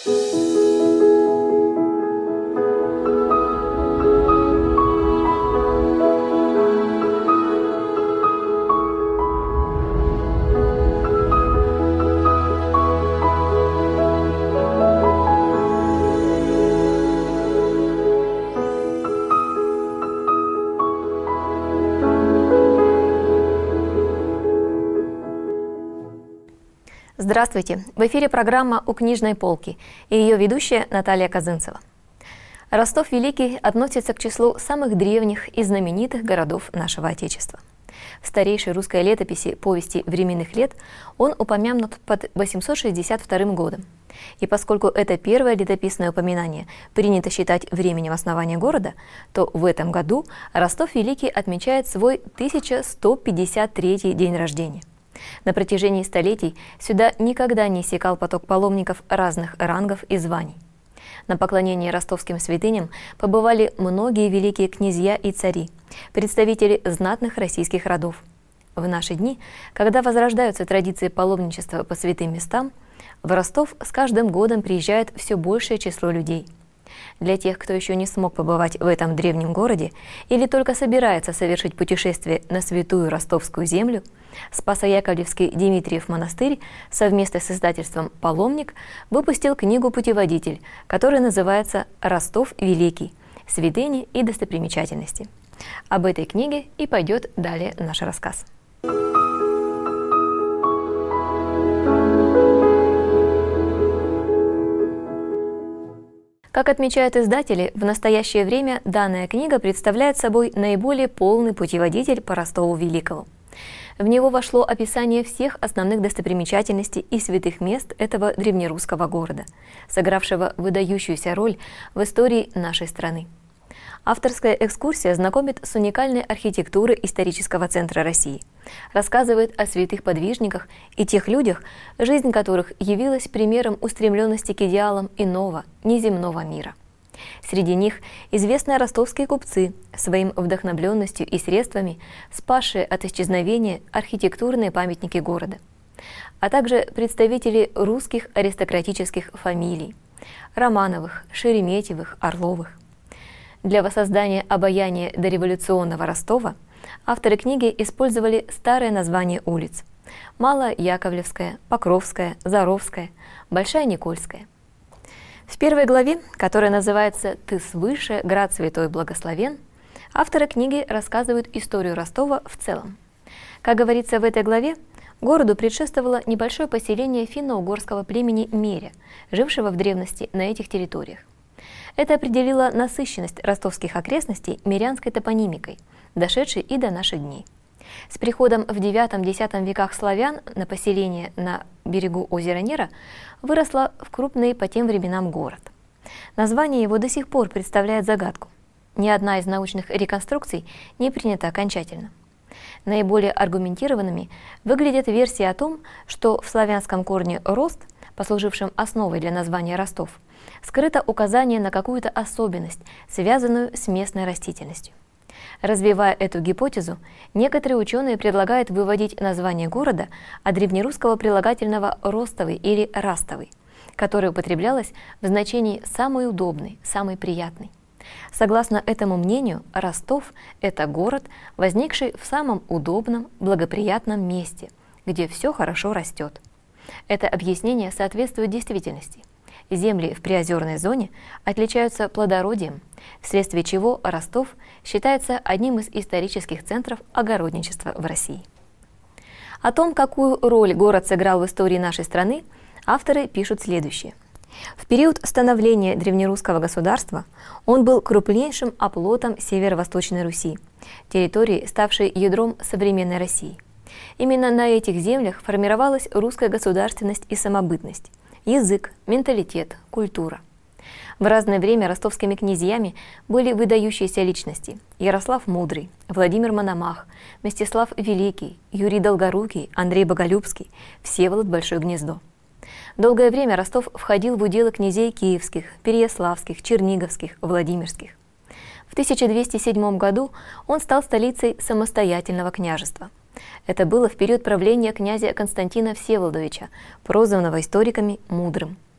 Здравствуйте! В эфире программа «У книжной полки» и ее ведущая Наталья Козынцева. Ростов Великий относится к числу самых древних и знаменитых городов нашего Отечества. В старейшей русской летописи «Повести временных лет» он упомянут под 862 годом. И поскольку это первое летописное упоминание принято считать временем основания города, то в этом году Ростов Великий отмечает свой 1153 день рождения. На протяжении столетий сюда никогда не иссякал поток паломников разных рангов и званий. На поклонение ростовским святыням побывали многие великие князья и цари, представители знатных российских родов. В наши дни, когда возрождаются традиции паломничества по святым местам, в Ростов с каждым годом приезжает все большее число людей. Для тех, кто еще не смог побывать в этом древнем городе или только собирается совершить путешествие на святую ростовскую землю, Спасо-Яковлевский Дмитриев монастырь совместно с издательством «Паломник» выпустил книгу-путеводитель, которая называется «Ростов Великий. Святыни и достопримечательности». Об этой книге и пойдет далее наш рассказ. Как отмечают издатели, в настоящее время данная книга представляет собой наиболее полный путеводитель по Ростову Великому. В него вошло описание всех основных достопримечательностей и святых мест этого древнерусского города, сыгравшего выдающуюся роль в истории нашей страны. Авторская экскурсия знакомит с уникальной архитектурой исторического центра России, рассказывает о святых подвижниках и тех людях, жизнь которых явилась примером устремленности к идеалам иного, неземного мира. Среди них известные ростовские купцы, своим вдохновленностью и средствами спасшие от исчезновения архитектурные памятники города, а также представители русских аристократических фамилий – Романовых, Шереметьевых, Орловых. Для воссоздания обаяния дореволюционного Ростова авторы книги использовали старые названия улиц – Малая Яковлевская, Покровская, Заровская, Большая Никольская. В первой главе, которая называется «Ты свыше, град святой благословен», авторы книги рассказывают историю Ростова в целом. Как говорится в этой главе, городу предшествовало небольшое поселение финно-угорского племени Меря, жившего в древности на этих территориях. Это определило насыщенность ростовских окрестностей мирянской топонимикой, дошедшей и до наших дней. С приходом в IX-X веках славян на поселение на берегу озера Нера выросло в крупный по тем временам город. Название его до сих пор представляет загадку. Ни одна из научных реконструкций не принята окончательно. Наиболее аргументированными выглядят версии о том, что в славянском корне «рост», послужившем основой для названия Ростов, скрыто указание на какую-то особенность, связанную с местной растительностью. Развивая эту гипотезу, некоторые ученые предлагают выводить название города от древнерусского прилагательного «ростовый» или «растовый», которое употреблялось в значении «самый удобный», «самый приятный». Согласно этому мнению, Ростов – это город, возникший в самом удобном, благоприятном месте, где все хорошо растет. Это объяснение соответствует действительности. Земли в приозерной зоне отличаются плодородием, вследствие чего Ростов считается одним из исторических центров огородничества в России. О том, какую роль город сыграл в истории нашей страны, авторы пишут следующее. В период становления древнерусского государства он был крупнейшим оплотом Северо-Восточной Руси, территории, ставшей ядром современной России. Именно на этих землях формировалась русская государственность и самобытность, язык, менталитет, культура. В разное время ростовскими князьями были выдающиеся личности – Ярослав Мудрый, Владимир Мономах, Мстислав Великий, Юрий Долгорукий, Андрей Боголюбский, Всеволод Большое Гнездо. Долгое время Ростов входил в уделы князей киевских, переяславских, черниговских, владимирских. В 1207 году он стал столицей самостоятельного княжества. Это было в период правления князя Константина Всеволодовича, прозванного историками Мудрым.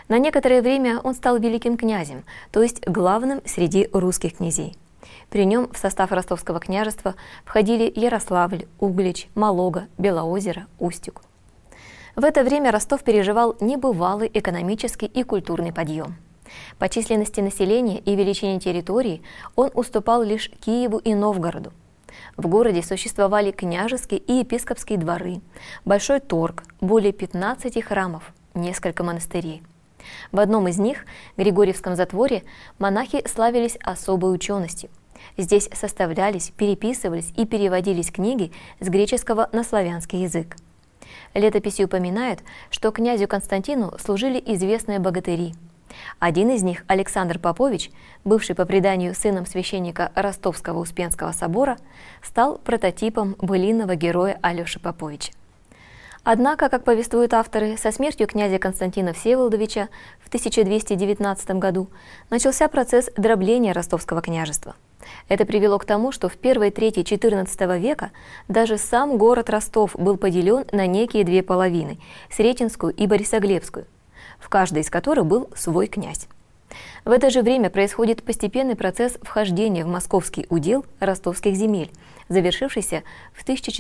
На некоторое время он стал великим князем, то есть главным среди русских князей. При нем в состав Ростовского княжества входили Ярославль, Углич, Малога, Белоозеро, Устюг. В это время Ростов переживал небывалый экономический и культурный подъем. По численности населения и величине территории он уступал лишь Киеву и Новгороду. В городе существовали княжеские и епископские дворы, большой торг, более 15 храмов, несколько монастырей. В одном из них, Григорьевском затворе, монахи славились особой ученостью. Здесь составлялись, переписывались и переводились книги с греческого на славянский язык. Летописи упоминают, что князю Константину служили известные богатыри. Один из них, Александр Попович, бывший по преданию сыном священника Ростовского Успенского собора, стал прототипом былинного героя Алеши Поповича. Однако, как повествуют авторы, со смертью князя Константина Всеволодовича в 1219 году начался процесс дробления Ростовского княжества. Это привело к тому, что в первой трети XIV века даже сам город Ростов был поделен на некие две половины – Сретенскую и Борисоглебскую, в каждой из которых был свой князь. В это же время происходит постепенный процесс вхождения в московский удел ростовских земель, завершившийся в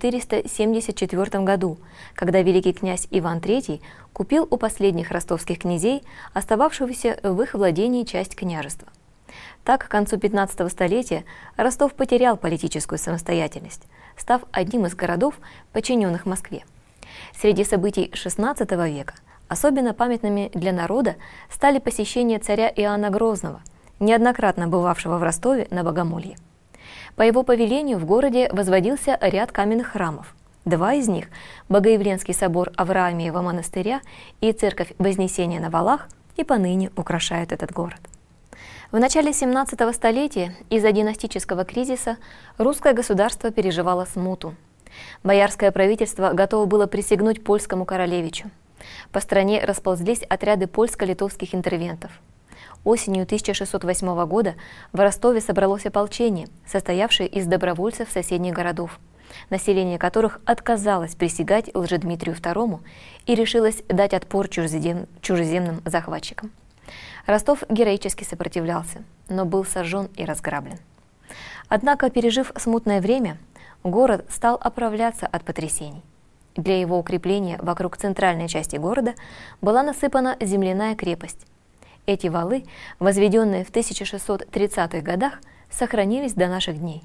1474 году, когда великий князь Иван III купил у последних ростовских князей остававшуюся в их владении часть княжества. Так, к концу 15 столетия Ростов потерял политическую самостоятельность, став одним из городов, подчиненных Москве. Среди событий XVI века особенно памятными для народа стали посещения царя Иоанна Грозного, неоднократно бывавшего в Ростове на Богомолье. По его повелению в городе возводился ряд каменных храмов. Два из них – Богоявленский собор Авраамиева монастыря и церковь Вознесения на Валах – и поныне украшают этот город. В начале 17 столетия из-за династического кризиса русское государство переживало смуту. Боярское правительство готово было присягнуть польскому королевичу. По стране расползлись отряды польско-литовских интервентов. Осенью 1608 года в Ростове собралось ополчение, состоявшее из добровольцев соседних городов, население которых отказалось присягать Лжедмитрию II и решилось дать отпор чужеземным захватчикам. Ростов героически сопротивлялся, но был сожжен и разграблен. Однако, пережив смутное время, город стал оправляться от потрясений. Для его укрепления вокруг центральной части города была насыпана земляная крепость. Эти валы, возведенные в 1630-х годах, сохранились до наших дней.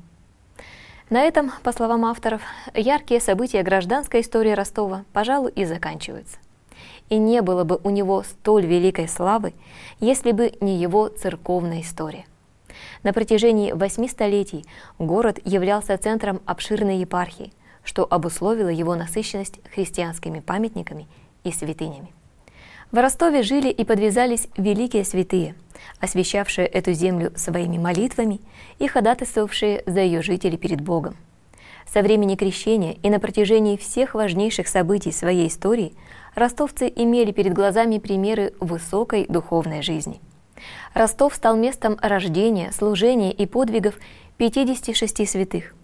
На этом, по словам авторов, яркие события гражданской истории Ростова, пожалуй, и заканчиваются. И не было бы у него столь великой славы, если бы не его церковная история. На протяжении 8 столетий город являлся центром обширной епархии, что обусловило его насыщенность христианскими памятниками и святынями. В Ростове жили и подвязались великие святые, освящавшие эту землю своими молитвами и ходатайствовавшие за ее жителей перед Богом. Со времени крещения и на протяжении всех важнейших событий своей истории ростовцы имели перед глазами примеры высокой духовной жизни. Ростов стал местом рождения, служения и подвигов 56 святых,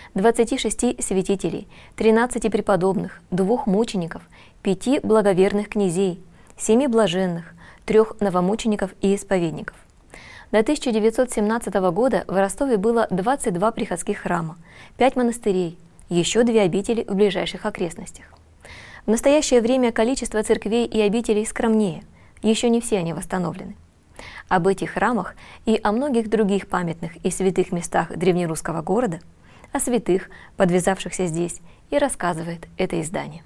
26 святителей, 13 преподобных, 2 мучеников, 5 благоверных князей, 7 блаженных, 3 новомучеников и исповедников. До 1917 года в Ростове было 22 приходских храма, 5 монастырей, еще 2 обители в ближайших окрестностях. В настоящее время количество церквей и обителей скромнее, еще не все они восстановлены. Об этих храмах и о многих других памятных и святых местах древнерусского города, о святых, подвязавшихся здесь, и рассказывает это издание.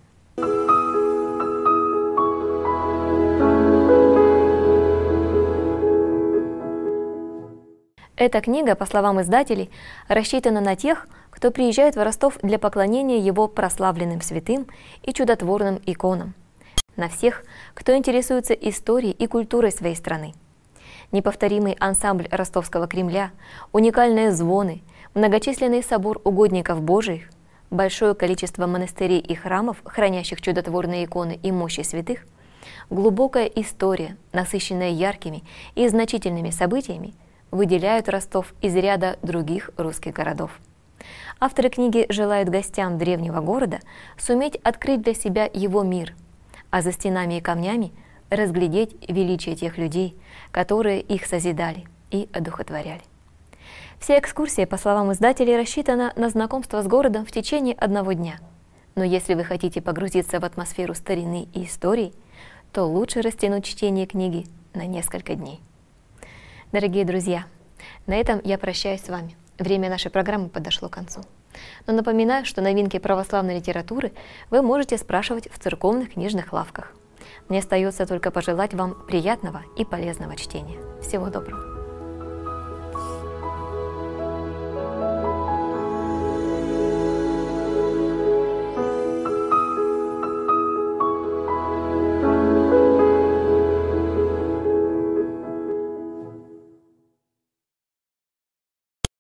Эта книга, по словам издателей, рассчитана на тех, кто приезжает в Ростов для поклонения его прославленным святым и чудотворным иконам, на всех, кто интересуется историей и культурой своей страны. Неповторимый ансамбль Ростовского Кремля, уникальные звоны, многочисленный собор угодников Божиих, большое количество монастырей и храмов, хранящих чудотворные иконы и мощи святых, глубокая история, насыщенная яркими и значительными событиями, выделяют Ростов из ряда других русских городов. Авторы книги желают гостям древнего города суметь открыть для себя его мир, а за стенами и камнями разглядеть величие тех людей, которые их созидали и одухотворяли. Вся экскурсия, по словам издателей, рассчитана на знакомство с городом в течение одного дня. Но если вы хотите погрузиться в атмосферу старины и истории, то лучше растянуть чтение книги на несколько дней. Дорогие друзья, на этом я прощаюсь с вами. Время нашей программы подошло к концу. Но напоминаю, что новинки православной литературы вы можете спрашивать в церковных книжных лавках. Мне остается только пожелать вам приятного и полезного чтения. Всего доброго!